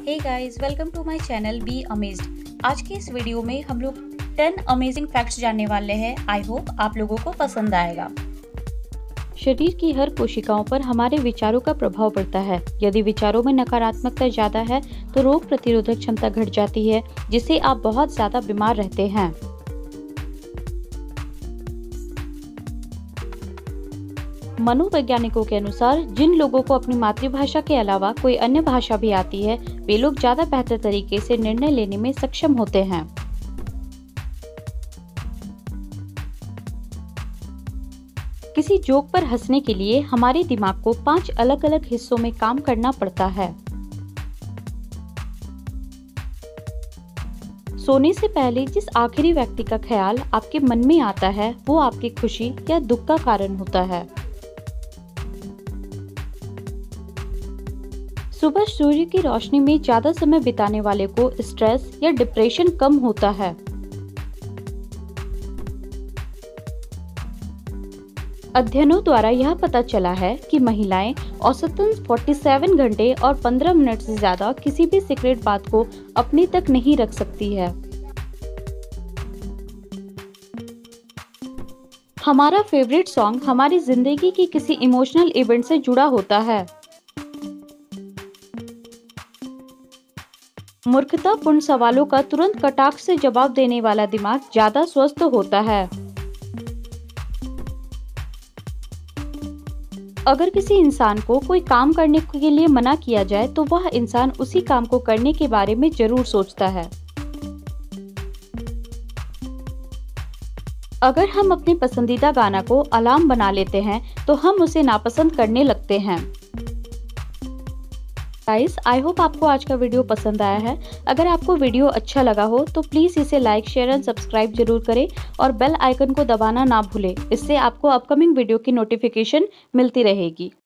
Hey guys, welcome to my channel be amazed. आज के इस वीडियो में हम लोग 10 अमेजिंग फैक्ट्स जानने वाले हैं। आई होप आप लोगों को पसंद आएगा। शरीर की हर कोशिकाओं पर हमारे विचारों का प्रभाव पड़ता है। यदि विचारों में नकारात्मकता ज्यादा है तो रोग प्रतिरोधक क्षमता घट जाती है, जिससे आप बहुत ज्यादा बीमार रहते हैं। मनोवैज्ञानिकों के अनुसार जिन लोगों को अपनी मातृभाषा के अलावा कोई अन्य भाषा भी आती है, वे लोग ज्यादा बेहतर तरीके से निर्णय लेने में सक्षम होते हैं। किसी जोक पर हंसने के लिए हमारे दिमाग को 5 अलग-अलग हिस्सों में काम करना पड़ता है। सोने से पहले जिस आखिरी व्यक्ति का ख्याल आपके मन में आता है, वो आपकी खुशी या दुख का कारण होता है। सुबह सूर्य की रोशनी में ज्यादा समय बिताने वाले को स्ट्रेस या डिप्रेशन कम होता है। अध्ययनों द्वारा यह पता चला है कि महिलाएं औसतन 47 घंटे और 15 मिनट से ज्यादा किसी भी सीक्रेट बात को अपने तक नहीं रख सकती है। हमारा फेवरेट सॉन्ग हमारी जिंदगी की किसी इमोशनल इवेंट से जुड़ा होता है। मूर्खतापूर्ण सवालों का तुरंत कटाक्ष से जवाब देने वाला दिमाग ज्यादा स्वस्थ होता है। अगर किसी इंसान को कोई काम करने के लिए मना किया जाए तो वह इंसान उसी काम को करने के बारे में जरूर सोचता है। अगर हम अपने पसंदीदा गाना को अलार्म बना लेते हैं तो हम उसे नापसंद करने लगते हैं। गाइस, आई होप आपको आज का वीडियो पसंद आया है। अगर आपको वीडियो अच्छा लगा हो तो प्लीज इसे लाइक, शेयर एंड सब्सक्राइब जरूर करें और बेल आइकन को दबाना ना भूलें। इससे आपको अपकमिंग वीडियो की नोटिफिकेशन मिलती रहेगी।